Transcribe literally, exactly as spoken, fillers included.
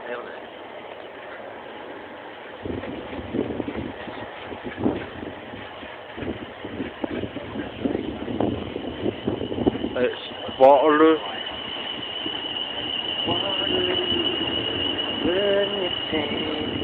Nailed it. It's Waterloo. Waterloo, when you take